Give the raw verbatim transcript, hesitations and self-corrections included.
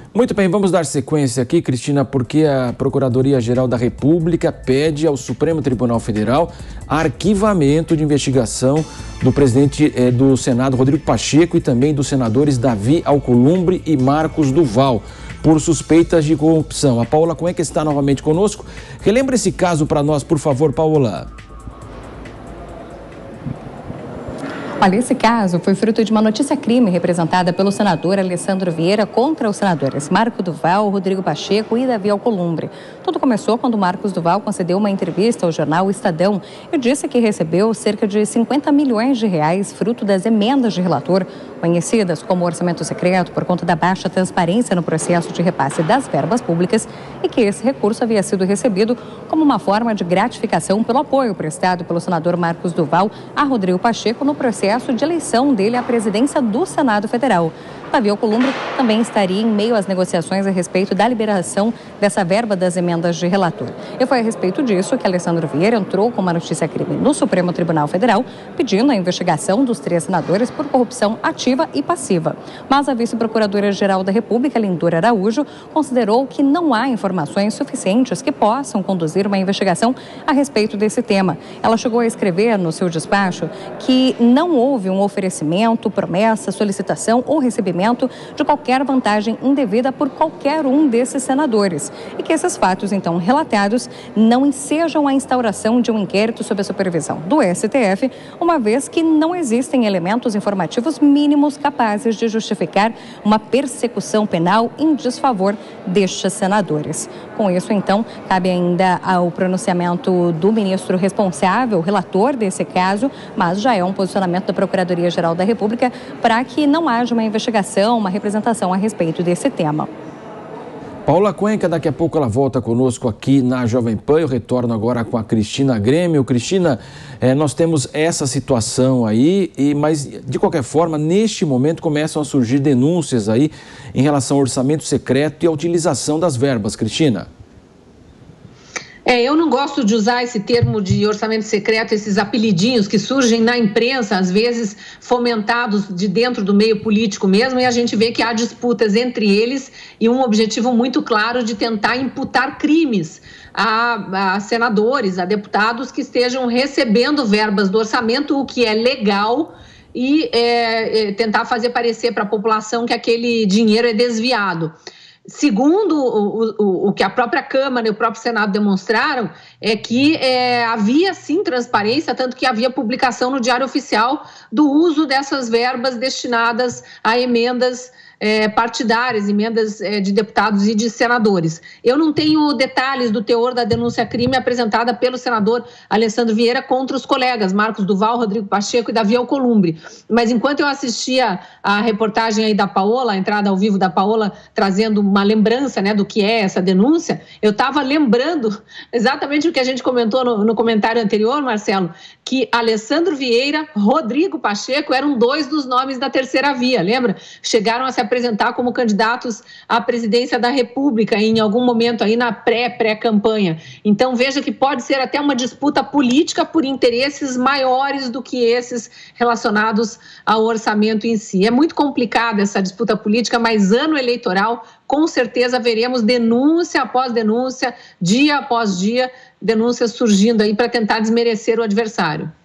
Muito bem, vamos dar sequência aqui, Cristina, porque a Procuradoria-Geral da República pede ao Supremo Tribunal Federal arquivamento de investigação do presidente eh, do Senado, Rodrigo Pacheco, e também dos senadores Davi Alcolumbre e Marcos Duval, por suspeitas de corrupção. A Paola Cuenca está novamente conosco. Relembra esse caso para nós, por favor, Paola. Olha, esse caso foi fruto de uma notícia-crime representada pelo senador Alessandro Vieira contra os senadores Marcos Duval, Rodrigo Pacheco e Davi Alcolumbre. Tudo começou quando Marcos Duval concedeu uma entrevista ao jornal Estadão e disse que recebeu cerca de cinquenta milhões de reais fruto das emendas de relator, conhecidas como orçamento secreto, por conta da baixa transparência no processo de repasse das verbas públicas, e que esse recurso havia sido recebido como uma forma de gratificação pelo apoio prestado pelo senador Marcos Duval a Rodrigo Pacheco no processo de eleição dele à presidência do Senado Federal. Davi Alcolumbre também estaria em meio às negociações a respeito da liberação dessa verba das emendas de relator. E foi a respeito disso que Alessandro Vieira entrou com uma notícia-crime no Supremo Tribunal Federal, pedindo a investigação dos três senadores por corrupção ativa e passiva. Mas a vice-procuradora-geral da República, Lindora Araújo, considerou que não há informações suficientes que possam conduzir uma investigação a respeito desse tema. Ela chegou a escrever no seu despacho que não houve um oferecimento, promessa, solicitação ou recebimento de qualquer vantagem indevida por qualquer um desses senadores, e que esses fatos, então, relatados, não ensejam a instauração de um inquérito sob a supervisão do S T F, uma vez que não existem elementos informativos mínimos capazes de justificar uma persecução penal em desfavor destes senadores. Com isso, então, cabe ainda ao pronunciamento do ministro responsável, relator desse caso, mas já é um posicionamento da Procuradoria-Geral da República para que não haja uma investigação, uma representação a respeito desse tema. Paola Cuenca, daqui a pouco ela volta conosco aqui na Jovem Pan. Eu retorno agora com a Cristina Grêmio. Cristina, eh, nós temos essa situação aí, e, mas de qualquer forma, neste momento começam a surgir denúncias aí em relação ao orçamento secreto e à utilização das verbas. Cristina. É, eu não gosto de usar esse termo de orçamento secreto, esses apelidinhos que surgem na imprensa, às vezes fomentados de dentro do meio político mesmo, e a gente vê que há disputas entre eles e um objetivo muito claro de tentar imputar crimes a, a senadores, a deputados que estejam recebendo verbas do orçamento, o que é legal, e é, é, tentar fazer parecer para a população que aquele dinheiro é desviado. Segundo o, o, o que a própria Câmara e o próprio Senado demonstraram, é que é, havia sim transparência, tanto que havia publicação no Diário Oficial do uso dessas verbas destinadas a emendas é, partidárias, emendas é, de deputados e de senadores. Eu não tenho detalhes do teor da denúncia-crime apresentada pelo senador Alessandro Vieira contra os colegas Marcos Duval, Rodrigo Pacheco e Davi Alcolumbre, mas enquanto eu assistia a reportagem aí da Paola, a entrada ao vivo da Paola, trazendo uma lembrança, né, do que é essa denúncia, eu estava lembrando exatamente o que a gente comentou no, no comentário anterior, Marcelo, que Alessandro Vieira, Rodrigo Pacheco eram dois dos nomes da terceira via, lembra? Chegaram a se apresentar como candidatos à presidência da República em algum momento aí na pré-pré-campanha. Então veja que pode ser até uma disputa política por interesses maiores do que esses relacionados ao orçamento em si. É muito complicada essa disputa política, mas ano eleitoral, com certeza veremos denúncia após denúncia, dia após dia, denúncias surgindo aí para tentar desmerecer o adversário.